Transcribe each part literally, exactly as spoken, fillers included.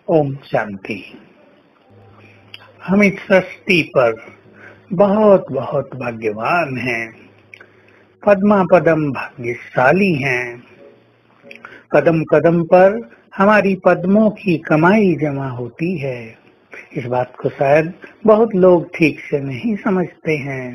ओम शांति। हम इस सृष्टि पर बहुत बहुत भाग्यवान हैं, पद्मा पदम भाग्यशाली हैं। कदम कदम पर हमारी पद्मों की कमाई जमा होती है। इस बात को शायद बहुत लोग ठीक से नहीं समझते हैं।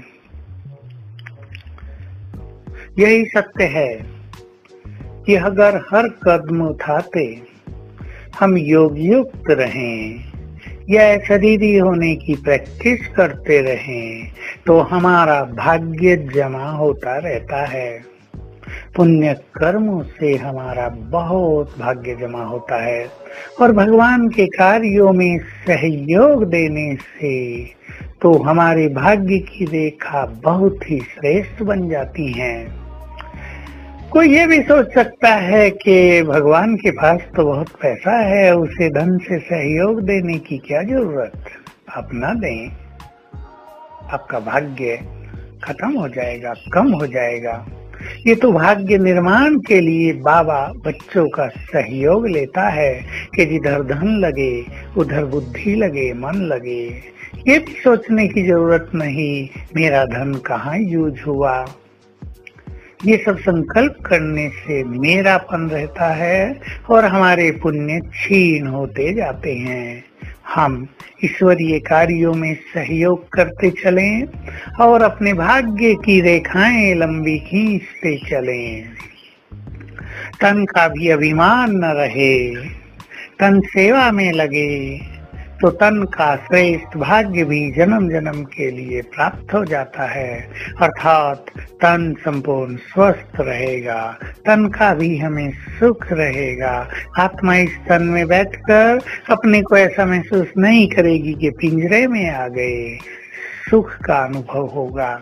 यही सत्य है कि अगर हर कदम उठाते हम योग युक्त रहें या शरीरी होने की प्रैक्टिस करते रहें तो हमारा भाग्य जमा होता रहता है। पुण्य कर्मों से हमारा बहुत भाग्य जमा होता है और भगवान के कार्यों में सहयोग देने से तो हमारे भाग्य की रेखा बहुत ही श्रेष्ठ बन जाती है। कोई ये भी सोच सकता है कि भगवान के पास तो बहुत पैसा है, उसे धन से सहयोग देने की क्या जरूरत, आप ना दें, आपका भाग्य खत्म हो जाएगा, कम हो जाएगा। ये तो भाग्य निर्माण के लिए बाबा बच्चों का सहयोग लेता है कि जिधर धन लगे उधर बुद्धि लगे, मन लगे। ये भी सोचने की जरूरत नहीं मेरा धन कहाँ यूज हुआ। ये सब संकल्प करने से मेरापन रहता है और हमारे पुण्य क्षीण होते जाते हैं। हम ईश्वरीय कार्यों में सहयोग करते चलें और अपने भाग्य की रेखाएं लंबी खींचते चलें। तन का भी अभिमान न रहे, तन सेवा में लगे तो तन का श्रेष्ठ भाग्य भी जन्म जन्म के लिए प्राप्त हो जाता है। अर्थात तन संपूर्ण स्वस्थ रहेगा, तन का भी हमें सुख रहेगा। आत्मा इस तन में बैठकर अपने को ऐसा महसूस नहीं करेगी कि पिंजरे में आ गए, सुख का अनुभव होगा।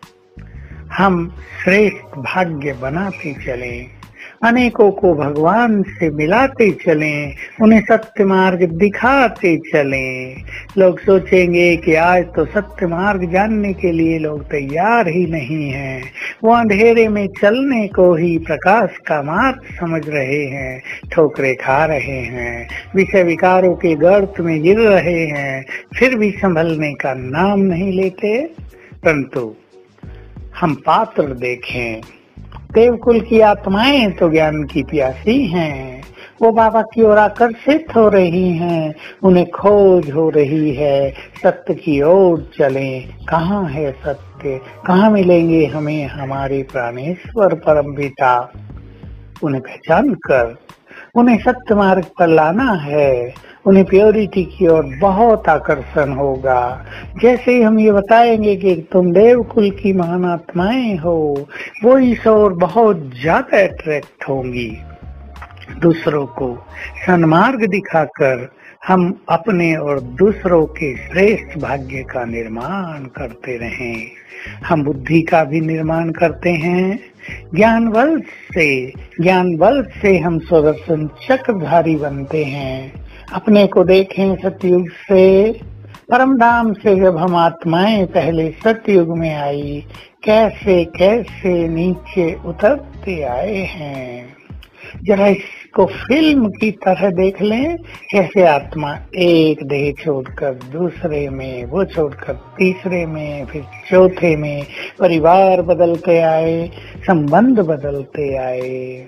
हम श्रेष्ठ भाग्य बनाते चलें, अनेकों को भगवान से मिलाते चलें, उन्हें सत्य मार्ग दिखाते चलें। लोग सोचेंगे कि आज तो सत्य मार्ग जानने के लिए लोग तैयार ही नहीं हैं, वो अंधेरे में चलने को ही प्रकाश का मार्ग समझ रहे हैं, ठोकरे खा रहे हैं, विषय विकारों के गर्त में गिर रहे हैं, फिर भी संभलने का नाम नहीं लेते। परंतु हम पात्र देखें, देवकुल की आत्माएं तो ज्ञान की प्यासी हैं, वो बाबा की ओर आकर्षित हो रही हैं, उन्हें खोज हो रही है, सत्य की ओर चलें। कहाँ है सत्य, कहाँ मिलेंगे हमें हमारे प्राणेश्वर परम पिता। उन्हें पहचान कर उन्हें सत्य मार्ग पर लाना है, उन्हें प्योरिटी की ओर बहुत आकर्षण होगा। जैसे ही हम ये बताएंगे कि तुम देवकुल की महान आत्माएं हो, वो इस ओर बहुत ज्यादा अट्रैक्ट होंगी। दूसरों को सन्मार्ग दिखाकर हम अपने और दूसरों के श्रेष्ठ भाग्य का निर्माण करते रहें। हम बुद्धि का भी निर्माण करते हैं, ज्ञान बल से ज्ञान बल से हम सुदर्शन चक्रधारी बनते हैं। अपने को देखें सतयुग से, परम धाम से जब हम आत्माएं पहले सतयुग में आई, कैसे कैसे नीचे उतरते आए हैं। जरा इसको फिल्म की तरह देख लें, कैसे आत्मा एक देह छोड़कर दूसरे में, वो छोड़कर तीसरे में, फिर चौथे में परिवार बदलते आए, संबंध बदलते आए।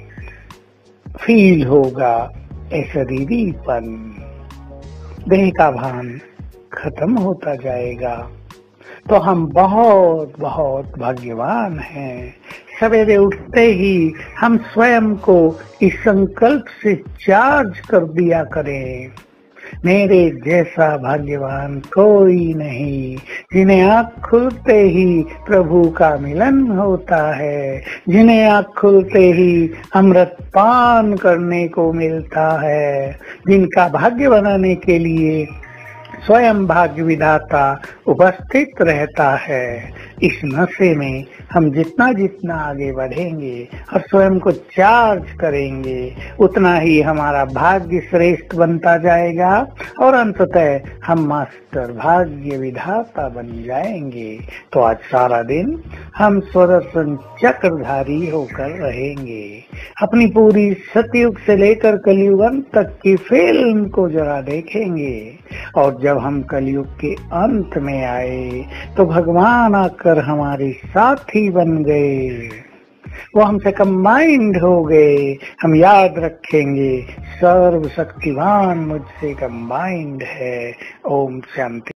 फील होगा शरीरीपन, देह का भान खत्म होता जाएगा। तो हम बहुत बहुत भाग्यवान हैं। सवेरे उठते ही हम स्वयं को इस संकल्प से चार्ज कर दिया करें, मेरे जैसा भाग्यवान कोई नहीं। जिन्हें आँख खुलते ही प्रभु का मिलन होता है, जिन्हें आँख खुलते ही अमृत पान करने को मिलता है, जिनका भाग्य बनाने के लिए स्वयं भाग्य विधाता उपस्थित रहता है। इस नशे में हम जितना जितना आगे बढ़ेंगे और स्वयं को चार्ज करेंगे, उतना ही हमारा भाग्य श्रेष्ठ बनता जाएगा और अंततः हम मास्टर भाग्य विधाता बन जाएंगे। तो आज सारा दिन हम स्वदर्शन चक्रधारी होकर रहेंगे। अपनी पूरी सतयुग से लेकर कलयुग अंत तक की फिल्म को जरा देखेंगे और जब हम कलयुग के अंत में आए तो भगवान आकर हमारे साथी बन गए, वो हमसे कंबाइंड हो गए। हम याद रखेंगे सर्वशक्तिमान मुझसे कंबाइंड है। ओम शांति।